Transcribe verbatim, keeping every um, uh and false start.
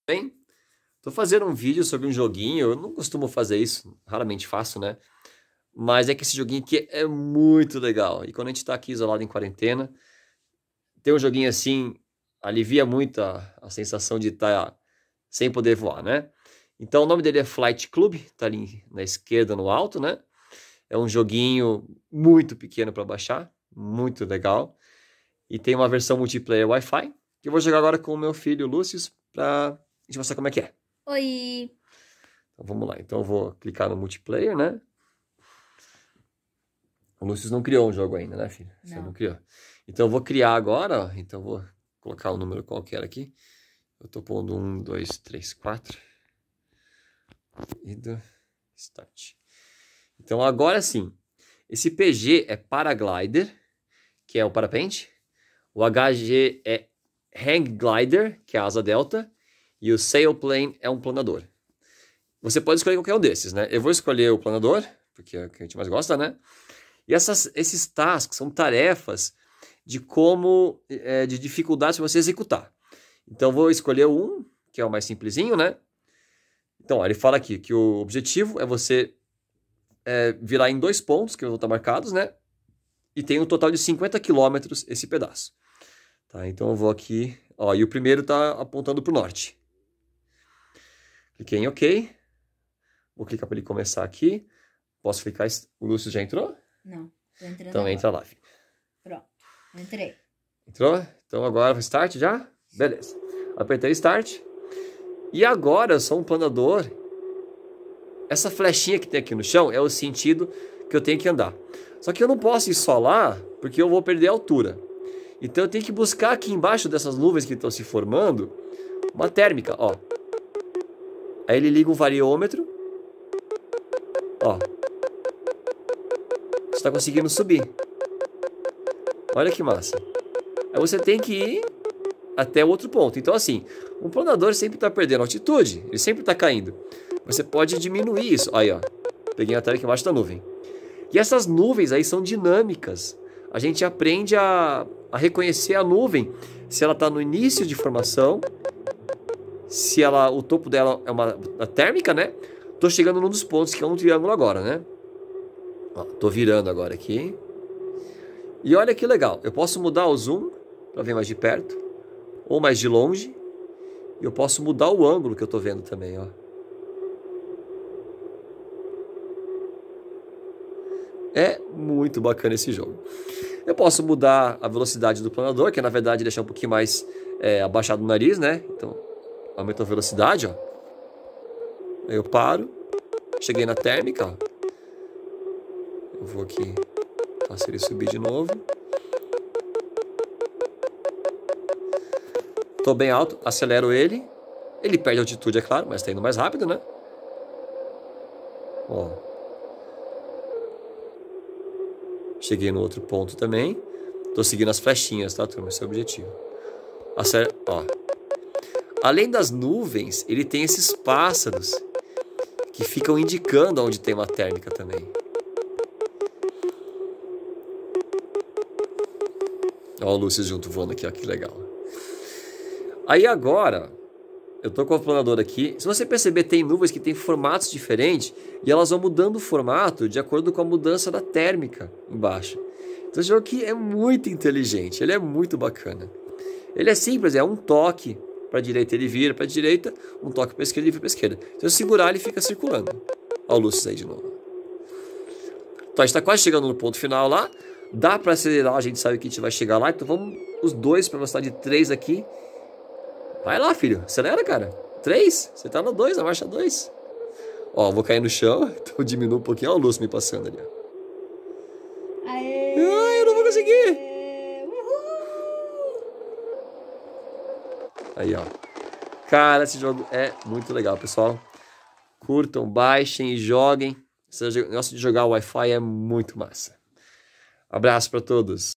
Bem, tô fazendo um vídeo sobre um joguinho, eu não costumo fazer isso, raramente faço, né? Mas é que esse joguinho aqui é muito legal. E quando a gente tá aqui isolado em quarentena, ter um joguinho assim alivia muito a, a sensação de estar sem poder voar, né? Então o nome dele é Flight Club, tá ali na esquerda no alto, né? É um joguinho muito pequeno para baixar, muito legal. E tem uma versão multiplayer Wi-Fi, que eu vou jogar agora com o meu filho Lúcio pra gente mostrar como é que é. Oi! Então vamos lá, então eu vou clicar no multiplayer, né? O Lúcio não criou um jogo ainda, né, filho? Você não, Não. criou. Então eu vou criar agora, ó. Então eu vou colocar um número qualquer aqui. Eu tô pondo um, dois, três, quatro. E do start. Então agora sim. Esse P G é paraglider, que é o parapente. O H G é hang glider, que é a asa delta. E o sailplane é um planador. Você pode escolher qualquer um desses, né? Eu vou escolher o planador, porque é o que a gente mais gosta, né? E essas, esses tasks são tarefas de como, é, de dificuldades para você executar. Então, vou escolher um, que é o mais simplesinho, né? Então, ó, ele fala aqui que o objetivo é você é, virar em dois pontos, que vão estar marcados, né? E tem um total de cinquenta quilômetros esse pedaço. Tá, então eu vou aqui, ó, e o primeiro está apontando para o norte. Cliquei em OK. Vou clicar para ele começar aqui. Posso clicar, o Lúcio já entrou? Não, tô entrando Então agora. entra lá, filho. Pronto, entrei. Entrou? Então agora start já? Beleza. Apertei start. E agora eu sou um planador. Essa flechinha que tem aqui no chão é o sentido que eu tenho que andar. Só que eu não posso ir só lá, porque eu vou perder a altura. Então eu tenho que buscar aqui embaixo dessas nuvens que estão se formando uma térmica, ó. Aí ele liga um variômetro. Ó. Você está conseguindo subir. Olha que massa. Aí você tem que ir até o outro ponto. Então assim, um planador sempre está perdendo altitude. Ele sempre está caindo. Você pode diminuir isso. Aí, ó. Peguei a tela aqui embaixo da nuvem. E essas nuvens aí são dinâmicas. A gente aprende a, a reconhecer a nuvem. Se ela está no início de formação. Se ela, o topo dela é uma, uma térmica, né? Tô chegando num dos pontos que é um triângulo agora, né? Ó, tô virando agora aqui. E olha que legal. Eu posso mudar o zoom para ver mais de perto. Ou mais de longe. E eu posso mudar o ângulo que eu tô vendo também, ó. É muito bacana esse jogo. Eu posso mudar a velocidade do planador, que é, na verdade, deixar um pouquinho mais é, abaixado o nariz, né? Então, aumenta a velocidade, ó. Aí eu paro. Cheguei na térmica, ó. Eu vou aqui, faço ele subir de novo. Tô bem alto, acelero ele. Ele perde altitude, é claro, mas tá indo mais rápido, né? Ó. Cheguei no outro ponto também. Tô seguindo as flechinhas, tá, turma? Esse é o objetivo. Acelera, ó. Além das nuvens, ele tem esses pássaros que ficam indicando onde tem uma térmica também. Ó o Lúcio junto voando aqui, ó, que legal. Aí agora, eu tô com o planador aqui. Se você perceber, tem nuvens que tem formatos diferentes e elas vão mudando o formato de acordo com a mudança da térmica embaixo. Então esse jogo aqui é muito inteligente, ele é muito bacana. Ele é simples, é um toque para a direita ele vira para a direita, um toque para a esquerda ele vira para a esquerda. Se eu segurar ele fica circulando. Ó o Lúcio aí de novo. Então a gente está quase chegando no ponto final lá. Dá para acelerar, a gente sabe que a gente vai chegar lá. Então vamos os dois para velocidade de três aqui. Vai lá, filho. Acelera, cara. três. Você tá no dois, na marcha dois. Ó, vou cair no chão. Então diminuo um pouquinho. Ó o Lúcio me passando ali, ó. Aê! Ai, eu não vou conseguir. Uhul! Aí, ó. Cara, esse jogo é muito legal, pessoal. Curtam, baixem e joguem. Esse negócio de jogar Wi-Fi é muito massa. Abraço para todos.